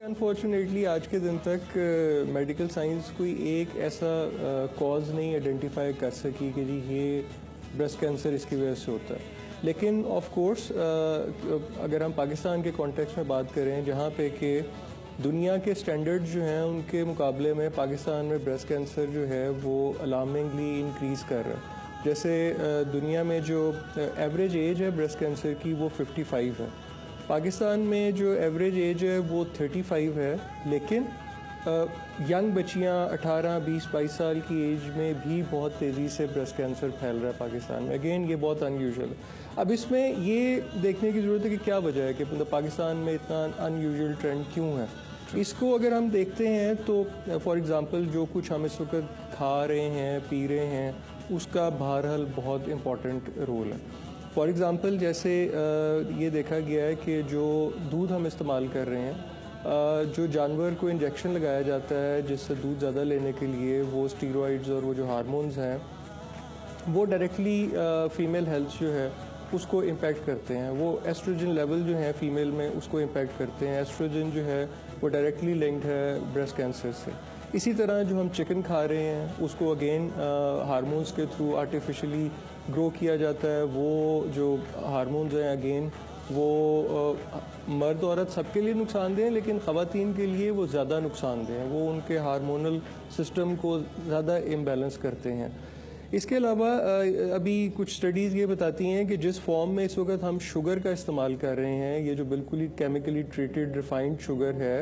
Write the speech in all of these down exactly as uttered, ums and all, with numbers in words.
Unfortunately آج کے دن تک میڈیکل سائنس کوئی ایک ایسا کاز نہیں آئیڈینٹیفائی کر سکی کہ جی یہ بریسٹ کینسر اس کی وجہ سے ہوتا ہے. لیکن آف کورس اگر ہم پاکستان کے کانٹیکس میں بات کریں جہاں پہ کہ دنیا کے سٹینڈرڈ جو ہیں ان کے مقابلے میں پاکستان میں بریسٹ کینسر جو ہے وہ الارمنگلی انکریز کر رہا ہے. جیسے دنیا میں جو ایوریج ایج ہے بریسٹ کینسر کی وہ ففٹی فائیو ہے. پاکستان میں جو ایوریج ایج ہے وہ تھرٹی فائیو ہے، لیکن ینگ بچیاں اٹھارہ بیس بائیس سال کی ایج میں بھی بہت تیزی سے بریسٹ کینسر پھیل رہا ہے پاکستان میں. اگین یہ بہت ان یوزول ہے. اب اس میں یہ دیکھنے کی ضرورت ہے کہ کیا وجہ ہے کہ پاکستان میں اتنا ان یوزول ٹرینڈ کیوں ہے. اس کو اگر ہم دیکھتے ہیں تو فار ایگزامپل جو کچھ ہم اس وقت کھا رہے ہیں پی رہے ہیں اس کا بہرحال بہت امپورٹنٹ رول ہے. فار ایگزامپل جیسے یہ دیکھا گیا ہے کہ جو دودھ ہم استعمال کر رہے ہیں، جو جانور کو انجیکشن لگایا جاتا ہے جس سے دودھ زیادہ لینے کے لیے، وہ اسٹیرائڈز اور وہ جو ہارمونز ہیں وہ ڈائریکٹلی فیمیل ہیلتھ جو ہے اس کو امپیکٹ کرتے ہیں. وہ ایسٹروجن لیول جو ہیں فیمیل میں اس کو امپیکٹ کرتے ہیں. ایسٹروجن جو ہے وہ ڈائریکٹلی لنکڈ ہے بریسٹ کینسر سے. اسی طرح جو ہم چکن کھا رہے ہیں اس کو اگین ہارمونز کے تھرو آرٹیفیشلی گرو کیا جاتا ہے. وہ جو ہارمونز ہیں اگین وہ مرد عورت سب کے لیے نقصان دہ ہیں، لیکن خواتین کے لیے وہ زیادہ نقصان دہ ہیں. وہ ان کے ہارمونل سسٹم کو زیادہ امبیلنس کرتے ہیں. اس کے علاوہ ابھی کچھ سٹڈیز یہ بتاتی ہیں کہ جس فارم میں اس وقت ہم شوگر کا استعمال کر رہے ہیں، یہ جو بالکل ہی کیمیکلی ٹریٹڈ ریفائنڈ شوگر ہے،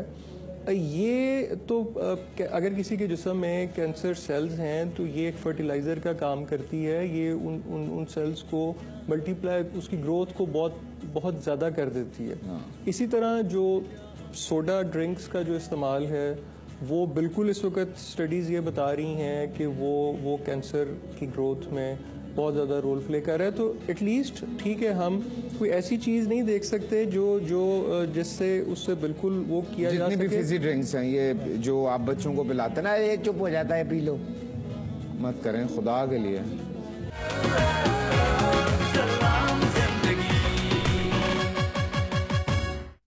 یہ تو اگر کسی کے جسم میں کینسر سیلز ہیں تو یہ ایک فرٹیلائزر کا کام کرتی ہے. یہ ان ان ان سیلز کو ملٹی پلائی، اس کی گروتھ کو بہت بہت زیادہ کر دیتی ہے. اسی طرح جو سوڈا ڈرنکس کا جو استعمال ہے وہ بالکل اس وقت سٹڈیز یہ بتا رہی ہیں کہ وہ وہ کینسر کی گروتھ میں بہت زیادہ رول پلے کر رہا ہے. تو ایٹ لیسٹ ٹھیک ہے، ہم کوئی ایسی چیز نہیں دیکھ سکتے جو جو جس سے اس سے بالکل وہ کیا جا سکے. جتنی بھی فزی ڈرنکس ہیں یہ جو آپ بچوں کو پلاتے نا، یہ چپ ہو جاتا ہے پی لو، مت کریں خدا کے لیے.